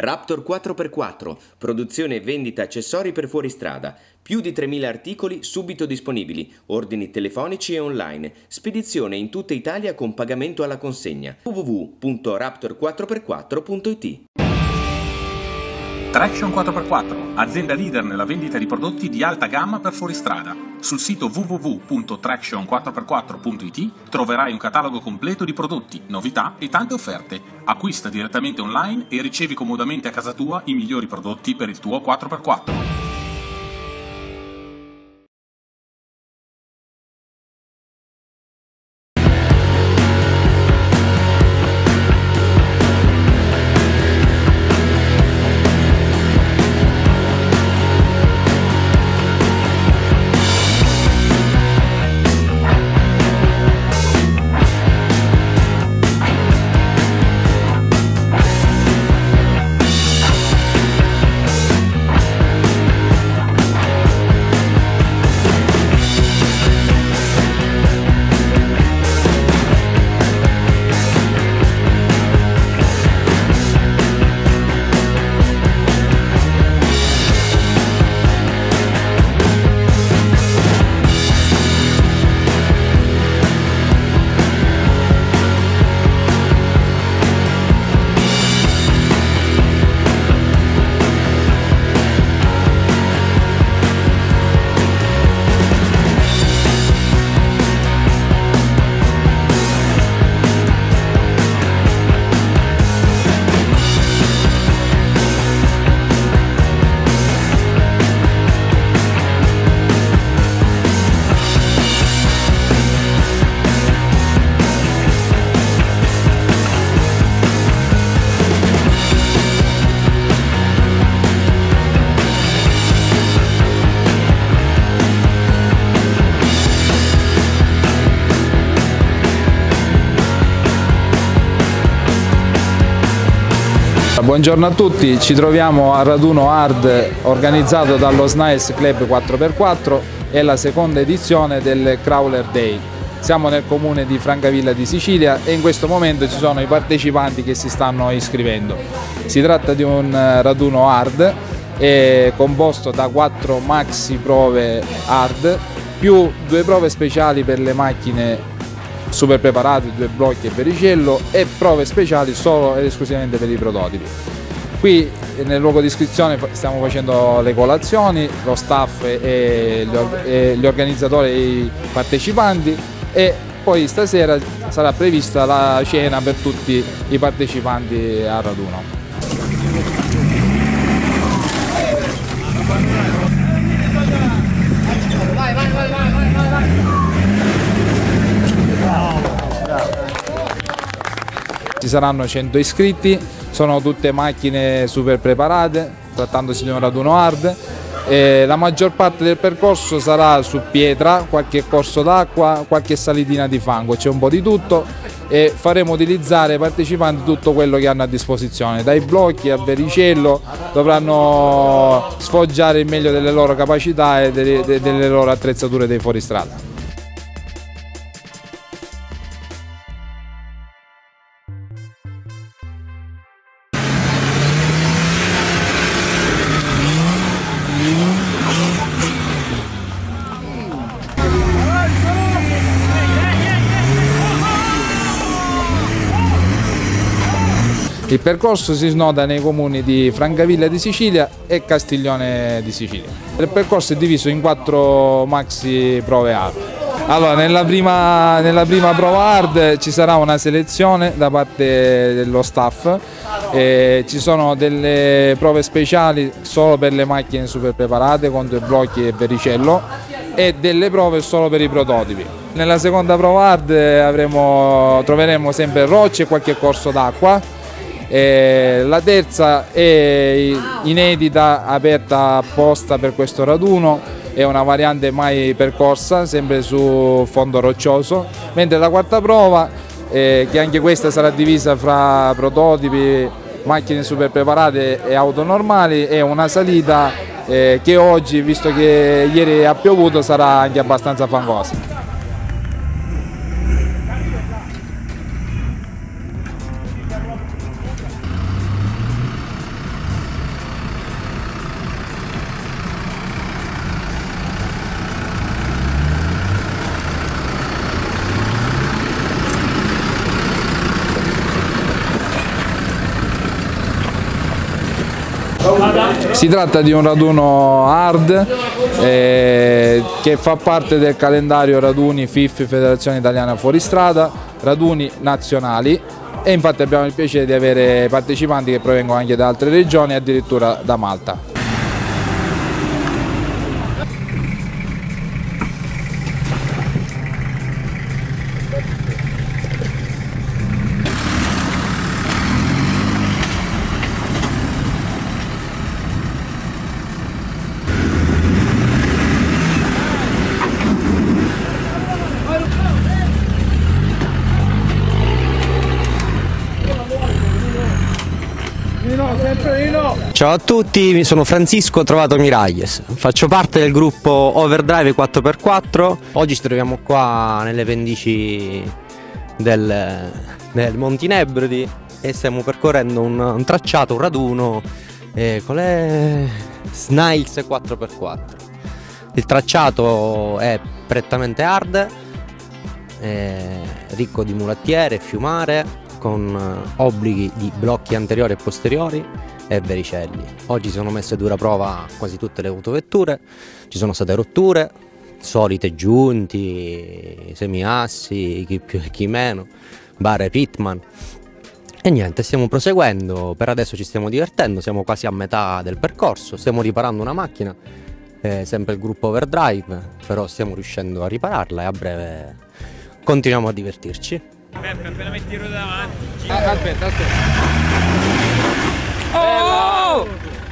Raptor 4x4, produzione e vendita accessori per fuoristrada. Più di 3.000 articoli subito disponibili, ordini telefonici e online, spedizione in tutta Italia con pagamento alla consegna. www.raptor4x4.it. Traction 4x4, azienda leader nella vendita di prodotti di alta gamma per fuoristrada. Sul sito www.traction4x4.it troverai un catalogo completo di prodotti, novità e tante offerte. Acquista direttamente online e ricevi comodamente a casa tua i migliori prodotti per il tuo 4x4. Buongiorno a tutti, ci troviamo al raduno hard organizzato dallo SNAES Club 4x4, è la seconda edizione del Crawler Day. Siamo nel comune di Francavilla di Sicilia e in questo momento ci sono i partecipanti che si stanno iscrivendo. Si tratta di un raduno hard composto da 4 maxi prove hard più 2 prove speciali per le macchine super preparate, 2 blocchi e vericello e prove speciali solo ed esclusivamente per i prototipi. Qui nel luogo di iscrizione stiamo facendo le colazioni, lo staff e gli organizzatori e i partecipanti, e poi stasera sarà prevista la cena per tutti i partecipanti al raduno. Ci saranno 100 iscritti, sono tutte macchine super preparate, trattandosi di un raduno hard. La maggior parte del percorso sarà su pietra, qualche corso d'acqua, qualche salitina di fango, c'è un po' di tutto e faremo utilizzare ai partecipanti tutto quello che hanno a disposizione, dai blocchi al vericello. Dovranno sfoggiare il meglio delle loro capacità e delle loro attrezzature dei fuoristrada. Il percorso si snoda nei comuni di Francavilla di Sicilia e Castiglione di Sicilia. Il percorso è diviso in 4 maxi prove hard. Allora, nella prima prova hard ci sarà una selezione da parte dello staff, ci sono delle prove speciali solo per le macchine super preparate con 2 blocchi e vericello e delle prove solo per i prototipi. Nella seconda prova hard troveremo sempre rocce e qualche corso d'acqua. La terza è inedita, aperta apposta per questo raduno, è una variante mai percorsa, sempre su fondo roccioso, mentre la quarta prova, che anche questa sarà divisa fra prototipi, macchine super preparate e auto normali, è una salita che oggi, visto che ieri ha piovuto, sarà anche abbastanza fangosa. Si tratta di un raduno hard che fa parte del calendario raduni FIF, Federazione Italiana Fuoristrada, raduni nazionali, e infatti abbiamo il piacere di avere partecipanti che provengono anche da altre regioni, addirittura da Malta. Ciao a tutti, sono Francisco Trovato Miragles, faccio parte del gruppo Overdrive 4x4. Oggi ci troviamo qua nelle pendici del Monti Nebrodi e stiamo percorrendo un tracciato, un raduno con le Snails 4x4. Il tracciato è prettamente hard, ricco di mulattiere e fiumare, con obblighi di blocchi anteriori e posteriori e vericelli. Oggi si sono messe a dura prova quasi tutte le autovetture, ci sono state rotture, solite giunti, semiassi, chi più e chi meno, bare Pitman. E niente, stiamo proseguendo, per adesso ci stiamo divertendo, siamo quasi a metà del percorso, stiamo riparando una macchina, sempre il gruppo Overdrive, però stiamo riuscendo a ripararla e a breve continuiamo a divertirci. Peppe, appena metti il ruoto davanti. Aspetta. Oh!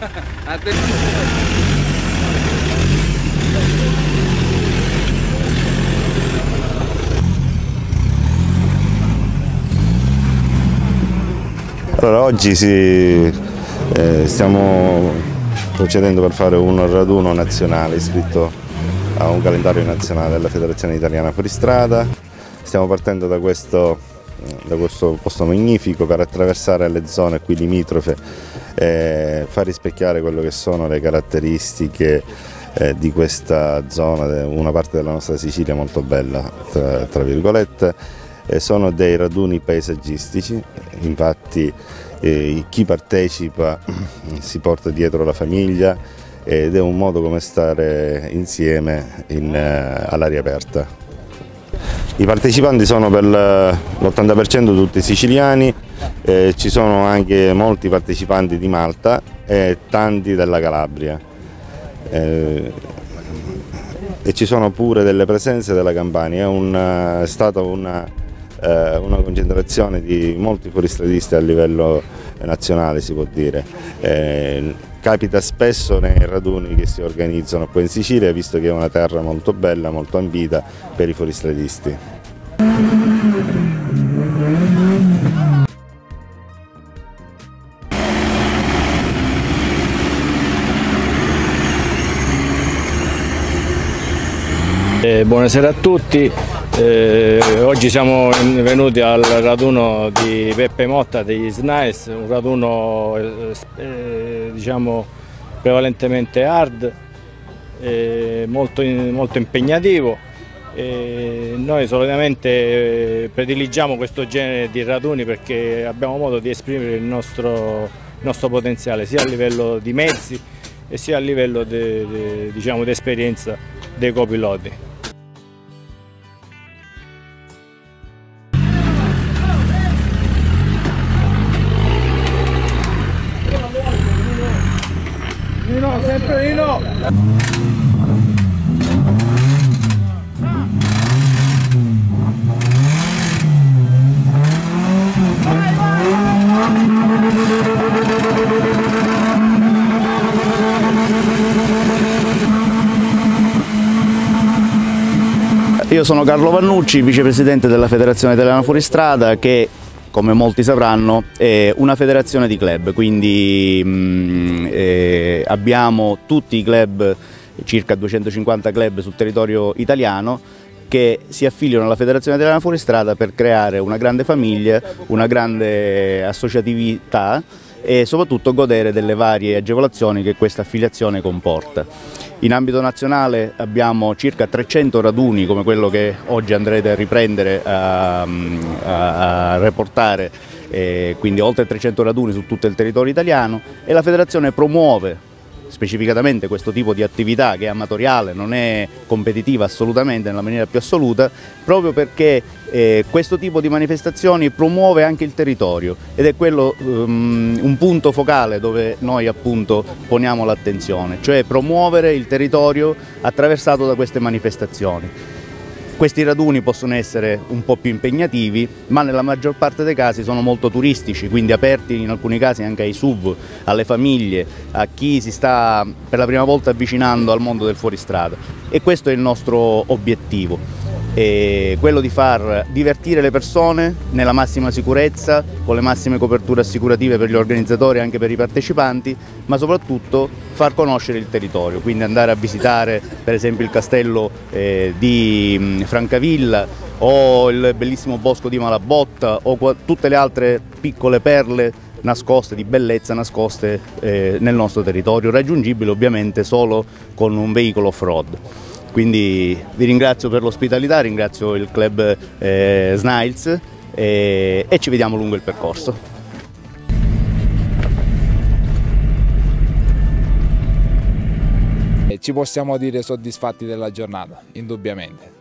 Allora, oggi stiamo procedendo per fare un raduno nazionale iscritto a un calendario nazionale della Federazione Italiana Fuoristrada. Stiamo partendo da questo posto magnifico per attraversare le zone qui limitrofe e far rispecchiare quello che sono le caratteristiche di questa zona, una parte della nostra Sicilia molto bella, tra virgolette. Sono dei raduni paesaggistici, infatti chi partecipa si porta dietro la famiglia ed è un modo come stare insieme all'aria aperta. I partecipanti sono per l'80% tutti siciliani, ci sono anche molti partecipanti di Malta e tanti della Calabria. E ci sono pure delle presenze della Campania, è stata una concentrazione di molti fuoristradisti a livello nazionale, si può dire. Capita spesso nei raduni che si organizzano qua in Sicilia, visto che è una terra molto bella, molto ambita per i fuoristradisti. Buonasera a tutti, oggi siamo venuti al raduno di Peppe Motta degli Snails, un raduno diciamo prevalentemente hard, molto impegnativo. Noi solitamente prediligiamo questo genere di raduni perché abbiamo modo di esprimere il nostro potenziale sia a livello di mezzi e sia a livello diciamo, di esperienza dei copiloti. Nino, sempre Nino! Io sono Carlo Vannucci, vicepresidente della Federazione Italiana Fuoristrada, che come molti sapranno è una federazione di club, quindi abbiamo tutti i club, circa 250 club sul territorio italiano, che si affiliano alla Federazione Italiana Fuoristrada per creare una grande famiglia, una grande associatività e soprattutto godere delle varie agevolazioni che questa affiliazione comporta. In ambito nazionale abbiamo circa 300 raduni come quello che oggi andrete a riprendere a reportare, quindi oltre 300 raduni su tutto il territorio italiano, e la federazione promuove specificatamente questo tipo di attività che è amatoriale, non è competitiva assolutamente nella maniera più assoluta, proprio perché questo tipo di manifestazioni promuove anche il territorio ed è quello un punto focale dove noi appunto poniamo l'attenzione, cioè promuovere il territorio attraversato da queste manifestazioni. Questi raduni possono essere un po' più impegnativi, ma nella maggior parte dei casi sono molto turistici, quindi aperti in alcuni casi anche ai SUV, alle famiglie, a chi si sta per la prima volta avvicinando al mondo del fuoristrada. E questo è il nostro obiettivo, quello di far divertire le persone nella massima sicurezza, con le massime coperture assicurative per gli organizzatori e anche per i partecipanti, ma soprattutto far conoscere il territorio, quindi andare a visitare per esempio il castello di Francavilla o il bellissimo bosco di Malabotta o tutte le altre piccole perle nascoste, di bellezza nascoste nel nostro territorio, raggiungibili ovviamente solo con un veicolo off-road. Quindi vi ringrazio per l'ospitalità, ringrazio il club Snails e ci vediamo lungo il percorso. Ci possiamo dire soddisfatti della giornata, indubbiamente.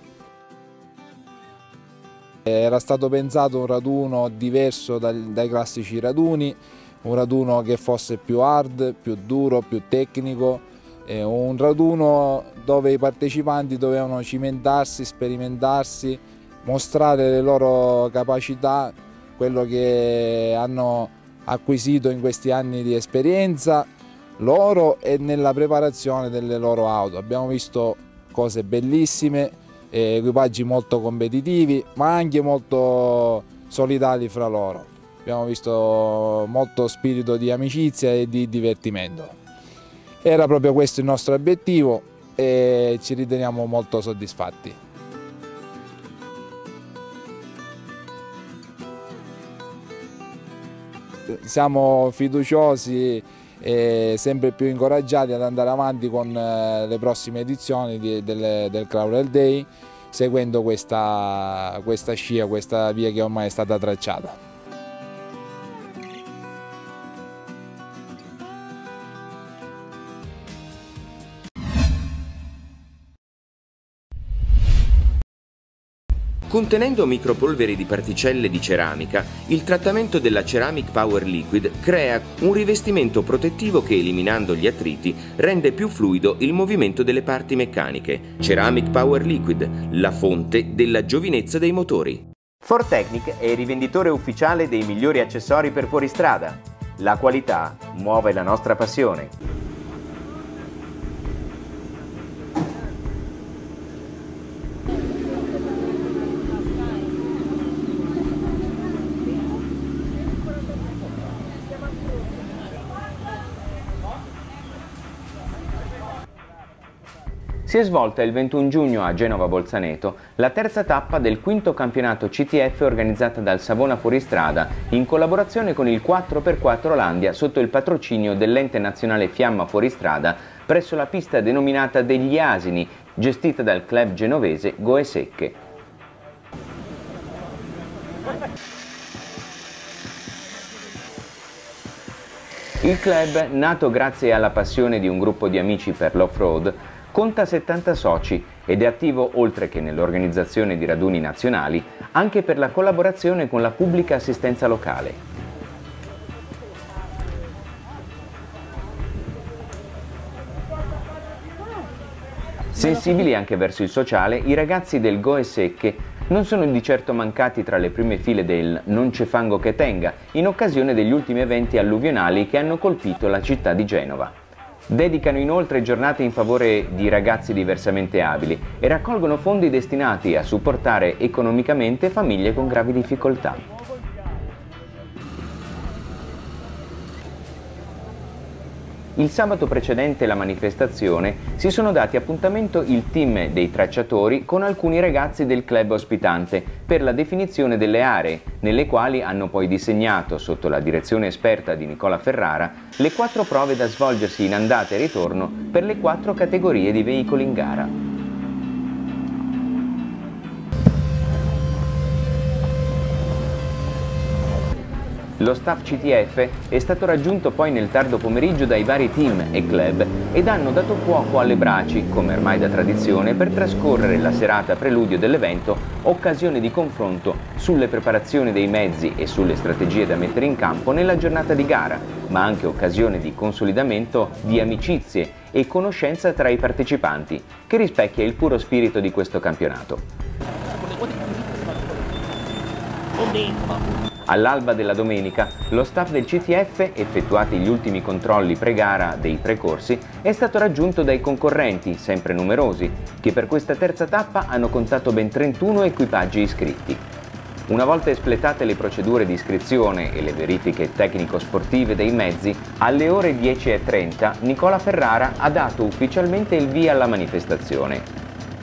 Era stato pensato un raduno diverso dai classici raduni, un raduno che fosse più hard, più duro, più tecnico, un raduno dove i partecipanti dovevano cimentarsi, sperimentarsi, mostrare le loro capacità, quello che hanno acquisito in questi anni di esperienza loro e nella preparazione delle loro auto. Abbiamo visto cose bellissime, equipaggi molto competitivi ma anche molto solidali fra loro. Abbiamo visto molto spirito di amicizia e di divertimento. Era proprio questo il nostro obiettivo e ci riteniamo molto soddisfatti. Siamo fiduciosi e sempre più incoraggiati ad andare avanti con le prossime edizioni del Crawler Day, seguendo questa scia, questa via che ormai è stata tracciata. Contenendo micropolveri di particelle di ceramica, il trattamento della Ceramic Power Liquid crea un rivestimento protettivo che, eliminando gli attriti, rende più fluido il movimento delle parti meccaniche. Ceramic Power Liquid, la fonte della giovinezza dei motori. Fortechnic è il rivenditore ufficiale dei migliori accessori per fuoristrada. La qualità muove la nostra passione. Si è svolta il 21 giugno a Genova Bolzaneto la terza tappa del quinto campionato CTF organizzata dal Savona Fuoristrada in collaborazione con il 4x4 Landia sotto il patrocinio dell'ente nazionale Fiamma Fuoristrada presso la pista denominata degli Asini, gestita dal club genovese Goesecche. Il club, nato grazie alla passione di un gruppo di amici per l'off-road, conta 70 soci ed è attivo, oltre che nell'organizzazione di raduni nazionali, anche per la collaborazione con la pubblica assistenza locale. Sensibili anche verso il sociale, i ragazzi del Goesecche non sono di certo mancati tra le prime file del Non c'è fango che tenga, in occasione degli ultimi eventi alluvionali che hanno colpito la città di Genova. Dedicano inoltre giornate in favore di ragazzi diversamente abili e raccolgono fondi destinati a supportare economicamente famiglie con gravi difficoltà. Il sabato precedente la manifestazione si sono dati appuntamento il team dei tracciatori con alcuni ragazzi del club ospitante per la definizione delle aree, nelle quali hanno poi disegnato, sotto la direzione esperta di Nicola Ferrara, le 4 prove da svolgersi in andata e ritorno per le 4 categorie di veicoli in gara. Lo staff CTF è stato raggiunto poi nel tardo pomeriggio dai vari team e club ed hanno dato fuoco alle braci, come ormai da tradizione, per trascorrere la serata preludio dell'evento, occasione di confronto sulle preparazioni dei mezzi e sulle strategie da mettere in campo nella giornata di gara, ma anche occasione di consolidamento di amicizie e conoscenza tra i partecipanti, che rispecchia il puro spirito di questo campionato. All'alba della domenica, lo staff del CTF, effettuati gli ultimi controlli pre-gara dei precorsi, è stato raggiunto dai concorrenti, sempre numerosi, che per questa terza tappa hanno contato ben 31 equipaggi iscritti. Una volta espletate le procedure di iscrizione e le verifiche tecnico-sportive dei mezzi, alle ore 10:30 Nicola Ferrara ha dato ufficialmente il via alla manifestazione.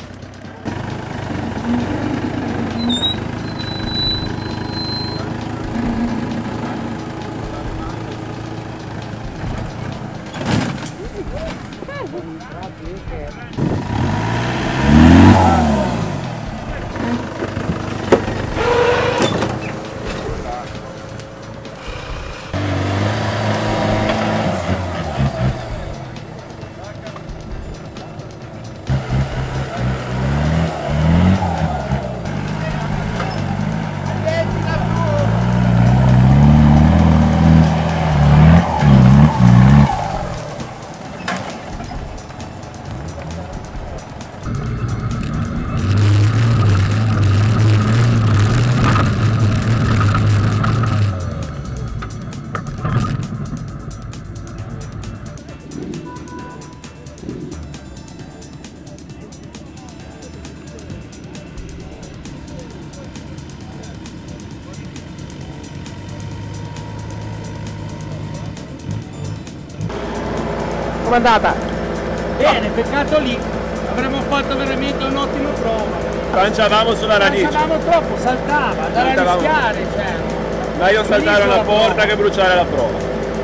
Com'è andata? Bene, peccato lì, avremmo fatto veramente un'ottima prova. Lanciavamo sulla radice. Lanciavamo troppo, saltava, andare a rischiare, cioè. Meglio saltare la porta che bruciare la prova.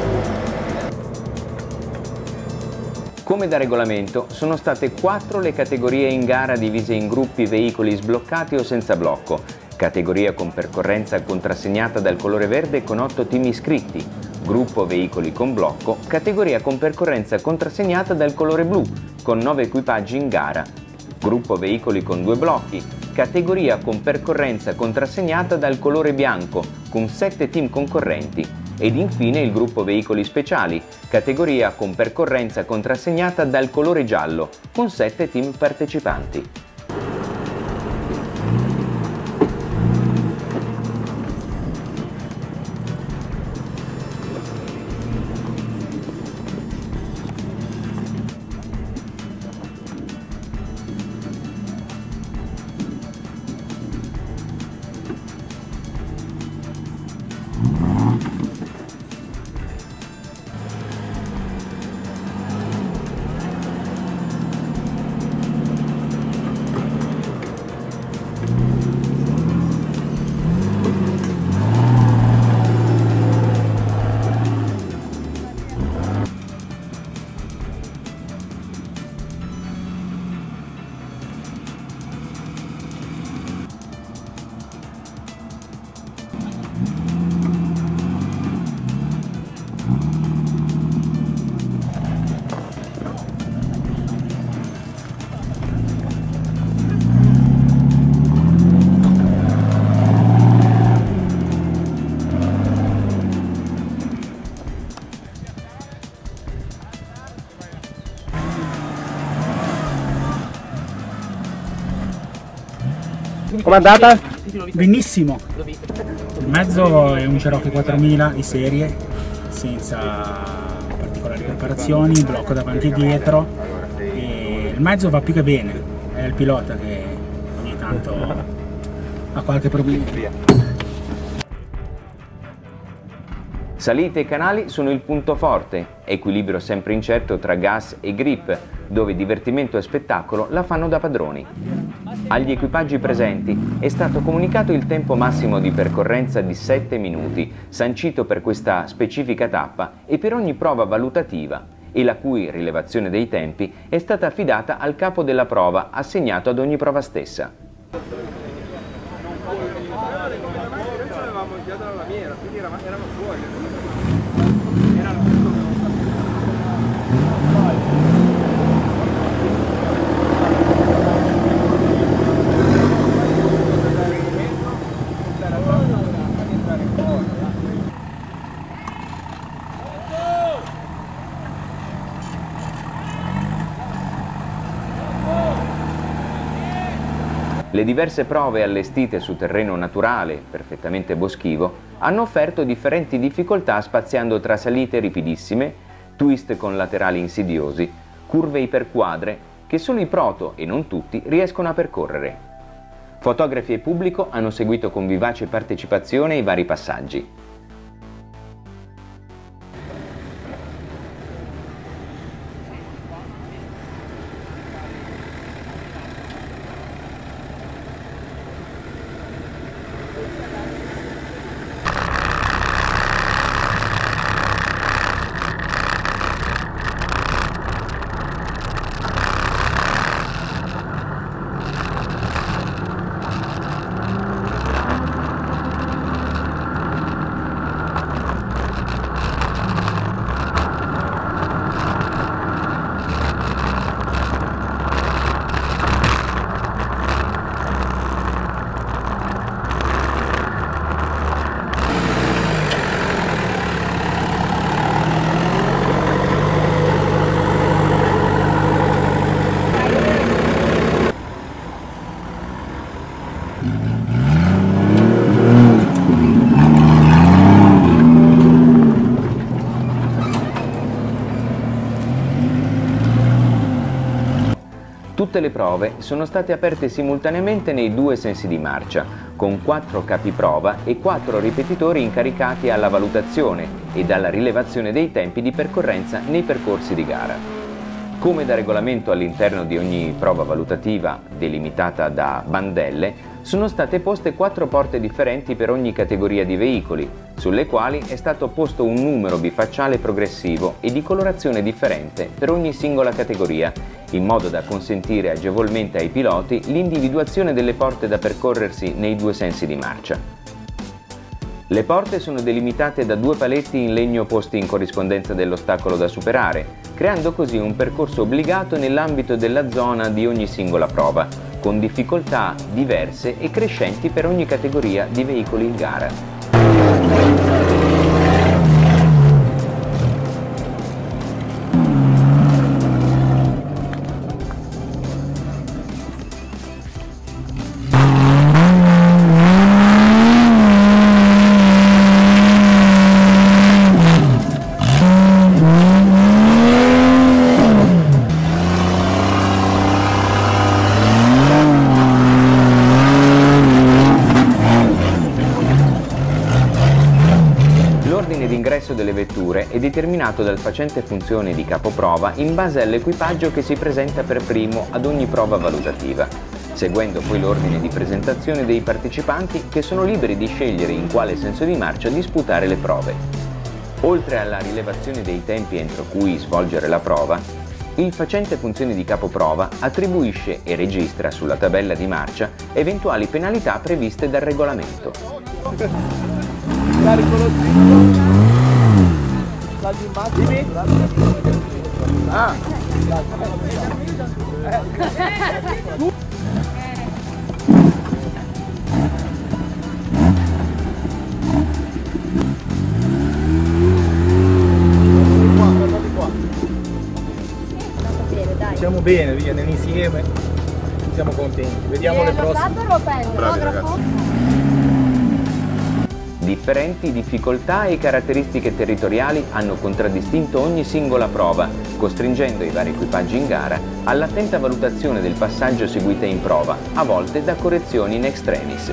Come da regolamento, sono state 4 le categorie in gara divise in gruppi veicoli sbloccati o senza blocco, categoria con percorrenza contrassegnata dal colore verde con 8 team iscritti, gruppo veicoli con blocco, categoria con percorrenza contrassegnata dal colore blu, con 9 equipaggi in gara, gruppo veicoli con 2 blocchi, categoria con percorrenza contrassegnata dal colore bianco, con 7 team concorrenti, ed infine il gruppo veicoli speciali, categoria con percorrenza contrassegnata dal colore giallo, con 7 team partecipanti. Com'è andata? Benissimo. Il mezzo è un Cherokee 4000 di serie, senza particolari preparazioni, blocco davanti e dietro. E il mezzo va più che bene, è il pilota che ogni tanto ha qualche problema. Salite e canali sono il punto forte, equilibrio sempre incerto tra gas e grip, dove divertimento e spettacolo la fanno da padroni. Agli equipaggi presenti è stato comunicato il tempo massimo di percorrenza di 7 minuti, sancito per questa specifica tappa e per ogni prova valutativa, e la cui rilevazione dei tempi è stata affidata al capo della prova, assegnato ad ogni prova stessa. Avevamo iniziato la lamiera, quindi eravamo fuori. Le diverse prove allestite su terreno naturale, perfettamente boschivo, hanno offerto differenti difficoltà spaziando tra salite ripidissime, twist con laterali insidiosi, curve iperquadre che solo i proto, e non tutti, riescono a percorrere. Fotografi e pubblico hanno seguito con vivace partecipazione i vari passaggi. Tutte le prove sono state aperte simultaneamente nei 2 sensi di marcia, con 4 capi prova e 4 ripetitori incaricati alla valutazione ed alla rilevazione dei tempi di percorrenza nei percorsi di gara. Come da regolamento all'interno di ogni prova valutativa delimitata da bandelle, sono state poste 4 porte differenti per ogni categoria di veicoli, sulle quali è stato posto un numero bifacciale progressivo e di colorazione differente per ogni singola categoria, in modo da consentire agevolmente ai piloti l'individuazione delle porte da percorrersi nei 2 sensi di marcia. Le porte sono delimitate da 2 paletti in legno posti in corrispondenza dell'ostacolo da superare, creando così un percorso obbligato nell'ambito della zona di ogni singola prova, con difficoltà diverse e crescenti per ogni categoria di veicoli in gara. L'ordine d'ingresso delle vetture è determinato dal facente funzione di capoprova in base all'equipaggio che si presenta per primo ad ogni prova valutativa, seguendo poi l'ordine di presentazione dei partecipanti che sono liberi di scegliere in quale senso di marcia disputare le prove. Oltre alla rilevazione dei tempi entro cui svolgere la prova, il facente funzione di capoprova attribuisce e registra sulla tabella di marcia eventuali penalità previste dal regolamento. Siamo bene, viene insieme, siamo contenti. Vediamo le prossime. Bravi ragazzi. Differenti difficoltà e caratteristiche territoriali hanno contraddistinto ogni singola prova, costringendo i vari equipaggi in gara all'attenta valutazione del passaggio seguita in prova, a volte da correzioni in extremis.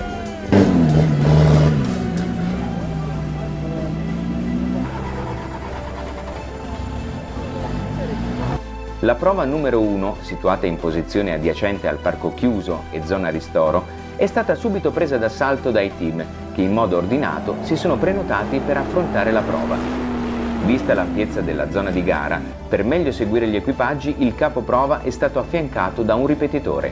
La prova numero 1, situata in posizione adiacente al parco chiuso e zona ristoro, è stata subito presa d'assalto dai team, che in modo ordinato si sono prenotati per affrontare la prova. Vista l'ampiezza della zona di gara, per meglio seguire gli equipaggi, il capoprova è stato affiancato da un ripetitore.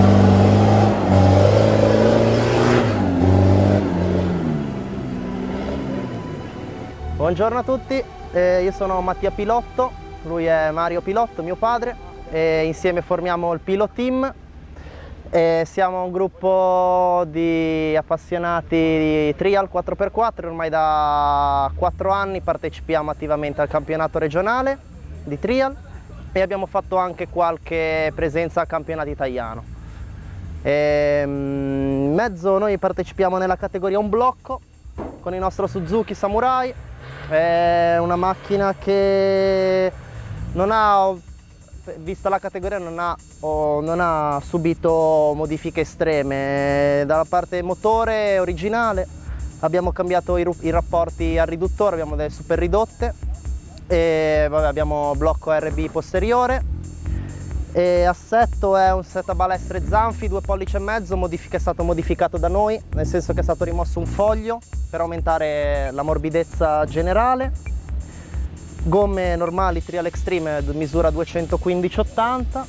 Buongiorno a tutti, io sono Mattia Pilotto, lui è Mario Pilotto, mio padre, e insieme formiamo il Pilot Team. Siamo un gruppo di appassionati di trial 4x4, ormai da 4 anni partecipiamo attivamente al campionato regionale di trial e abbiamo fatto anche qualche presenza al campionato italiano. In mezzo noi partecipiamo nella categoria un blocco con il nostro Suzuki Samurai. È una macchina che non ha, vista la categoria, non ha subito modifiche estreme. Dalla parte motore originale abbiamo cambiato i rapporti al riduttore, abbiamo delle super ridotte e abbiamo blocco RB posteriore. E assetto è un set a balestre Zanfi 2,5 pollici, è stato modificato da noi, nel senso che è stato rimosso un foglio per aumentare la morbidezza generale. Gomme normali Trial Extreme misura 215/80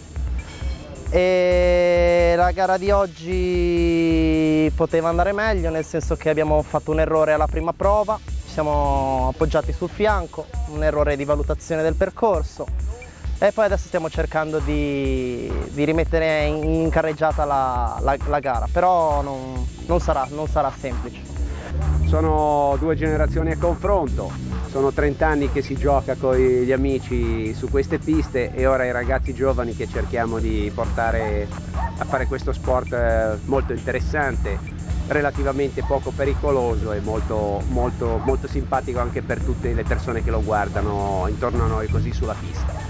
e la gara di oggi poteva andare meglio, nel senso che abbiamo fatto un errore alla prima prova, ci siamo appoggiati sul fianco, un errore di valutazione del percorso. E poi adesso stiamo cercando di rimettere in carreggiata la gara, però non sarà semplice. Sono 2 generazioni a confronto, sono 30 anni che si gioca con gli amici su queste piste e ora i ragazzi giovani che cerchiamo di portare a fare questo sport molto interessante, relativamente poco pericoloso e molto simpatico anche per tutte le persone che lo guardano intorno a noi così sulla pista.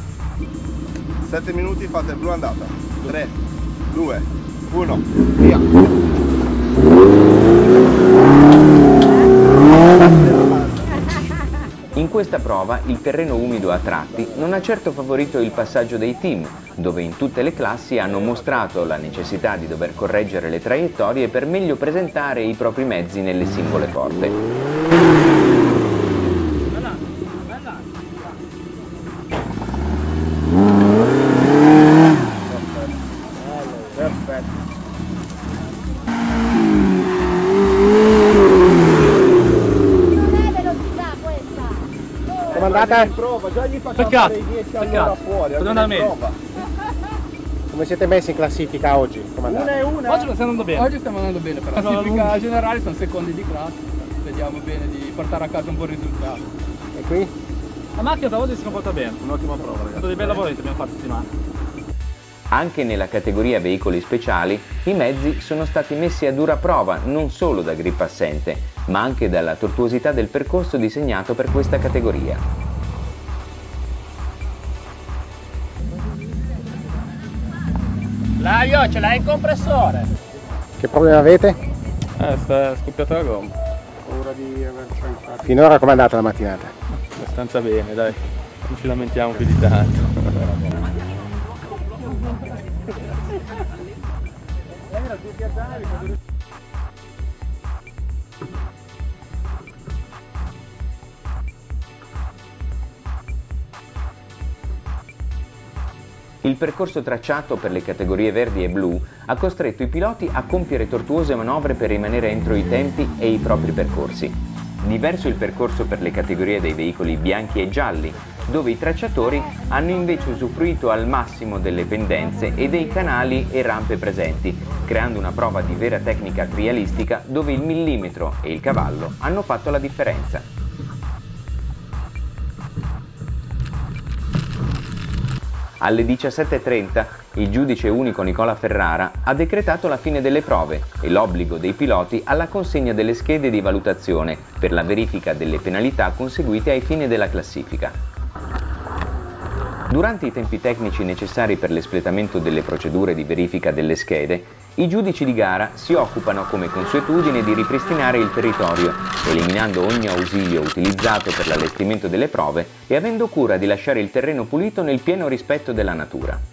7 minuti, fate il blu andata. 3, 2, 1, via! In questa prova il terreno umido a tratti non ha certo favorito il passaggio dei team, dove in tutte le classi hanno mostrato la necessità di dover correggere le traiettorie per meglio presentare i propri mezzi nelle singole porte. Peccato, potete andare meglio. Come siete messi in classifica oggi? Oggi stiamo andando bene. Oggi stiamo andando bene, però. La classifica generale sono secondi di classe. Vediamo bene di portare a casa un buon risultato. E qui? La macchina da oggi si comporta bene, un'ottima prova, ragazzi. È stato dei bei lavori che abbiamo fatto settimana. Anche nella categoria veicoli speciali i mezzi sono stati messi a dura prova non solo da grip assente, ma anche dalla tortuosità del percorso disegnato per questa categoria. Laio, ce l'hai il compressore? Che problema avete? Sta scoppiata la gomma. Paura di averci infatti. Finora com'è andata la mattinata? Abbastanza bene, dai. Non ci lamentiamo più di tanto. Il percorso tracciato per le categorie verdi e blu ha costretto i piloti a compiere tortuose manovre per rimanere entro i tempi e i propri percorsi. Diverso il percorso per le categorie dei veicoli bianchi e gialli, dove i tracciatori hanno invece usufruito al massimo delle pendenze e dei canali e rampe presenti, creando una prova di vera tecnica trialistica dove il millimetro e il cavallo hanno fatto la differenza. Alle 17:30 il giudice unico Nicola Ferrara ha decretato la fine delle prove e l'obbligo dei piloti alla consegna delle schede di valutazione per la verifica delle penalità conseguite ai fini della classifica. Durante i tempi tecnici necessari per l'espletamento delle procedure di verifica delle schede, i giudici di gara si occupano come consuetudine di ripristinare il territorio, eliminando ogni ausilio utilizzato per l'allestimento delle prove e avendo cura di lasciare il terreno pulito nel pieno rispetto della natura.